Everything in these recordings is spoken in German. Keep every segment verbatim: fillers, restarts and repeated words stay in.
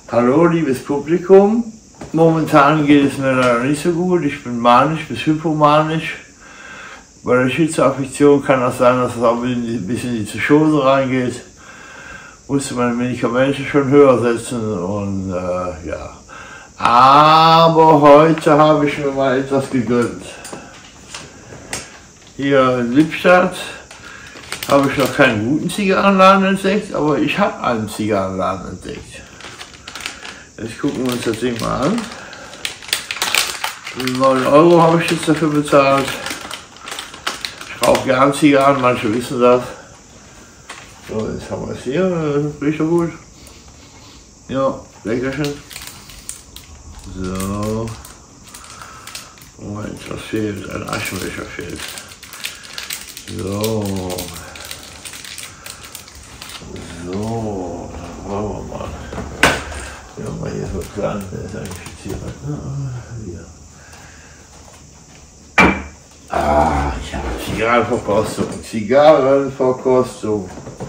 Hallo, liebes Publikum. Momentan geht es mir leider nicht so gut. Ich bin manisch bis hypomanisch. Bei der Schizoaffektion kann das sein, dass es auch ein bisschen in die Psychose reingeht. Musste meine Medikamente schon höher setzen und äh, ja. Aber heute habe ich mir mal etwas gegönnt. Hier in Lippstadt habe ich noch keinen guten Zigarrenladen entdeckt, aber ich habe einen Zigarrenladen entdeckt. Jetzt gucken wir uns das Ding mal an. neun Euro habe ich jetzt dafür bezahlt. Ich rauche gern Zigarren, manche wissen das. So, jetzt haben wir es hier, das riecht doch gut. Ja, leckerchen. So. Moment, was fehlt? Ein Aschenbecher fehlt. So. So, dann wollen wir mal. Ja, mal hier so klein, der ist eigentlich fixiert. Hier. Ah, ich habe Zigarrenverkostung. Zigarrenverkostung.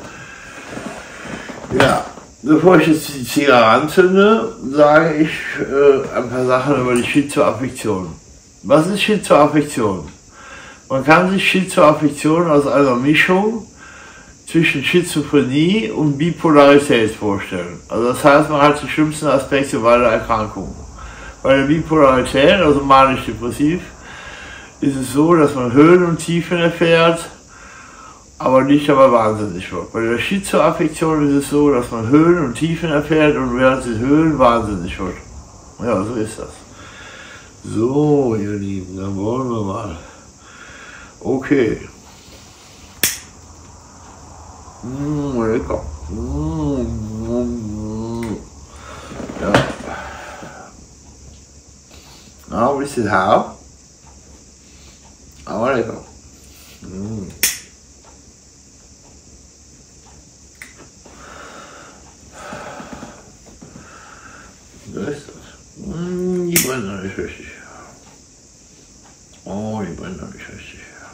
Ja, bevor ich jetzt die Zigarre anzünde, sage ich äh, ein paar Sachen über die Schizoaffektion. Was ist Schizoaffektion? Man kann sich Schizoaffektion aus einer Mischung zwischen Schizophrenie und Bipolarität vorstellen. Also das heißt, man hat die schlimmsten Aspekte beider Erkrankungen. Bei der Bipolarität, also manisch-depressiv, ist es so, dass man Höhen und Tiefen erfährt, aber nicht dabei wahnsinnig wird. Bei der Schizoaffektion ist es so, dass man Höhen und Tiefen erfährt und während den Höhen wahnsinnig wird. Ja, so ist das. So, ihr Lieben, dann wollen wir mal. Okay. Mmh, lecker. Mmh, mmh. Ja. Now ein bisschen hart. Aber lecker. Mmh. So ist das. Mmh, die brennen noch nicht richtig. Oh, die brennen noch nicht richtig.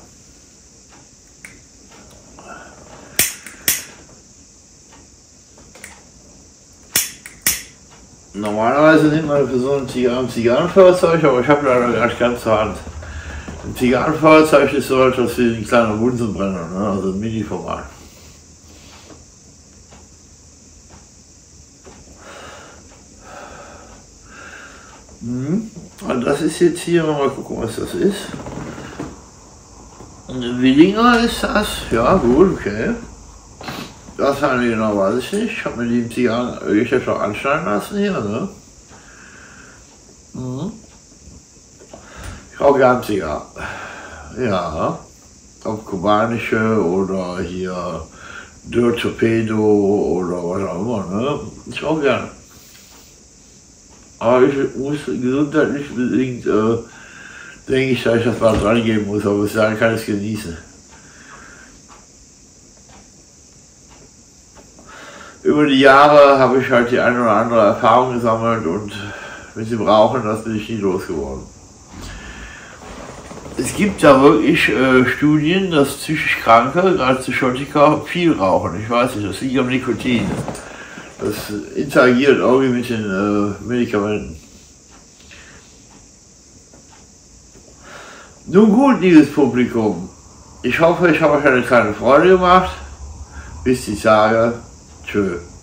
Normalerweise nimmt man für so ein Zigarren Zigarrenfeuerzeug, aber ich habe leider gar nicht ganz zur Hand. Ein Zigarrenfeuerzeug ist so etwas wie ein kleiner Bunsenbrenner, ne? Also ein Mini-Format. Hm. Und das ist jetzt hier, mal gucken, was das ist. Ein Willinger ist das, ja gut, okay. Das haben wir genau, weiß ich nicht. Ich habe mir die Zigarren ich schon anschneiden lassen hier, ne? Mhm. Ich rauche gern Zigarren. Ja. Ob kubanische oder hier Dirt Torpedo oder was auch immer, ne? Ich rauche gern. Aber ich muss gesundheitlich bedingt, äh, denke ich, dass ich das mal dran geben muss, aber bis dahin kann ich es genießen. Über die Jahre habe ich halt die eine oder andere Erfahrung gesammelt und mit dem Rauchen, das bin ich nie losgeworden. Es gibt da wirklich äh, Studien, dass psychisch Kranke, gerade Psychotiker, viel rauchen. Ich weiß nicht, das liegt am Nikotin. Das interagiert irgendwie mit den äh, Medikamenten. Nun gut, liebes Publikum. Ich hoffe, ich habe euch eine kleine Freude gemacht. Bis ich sage, tschö.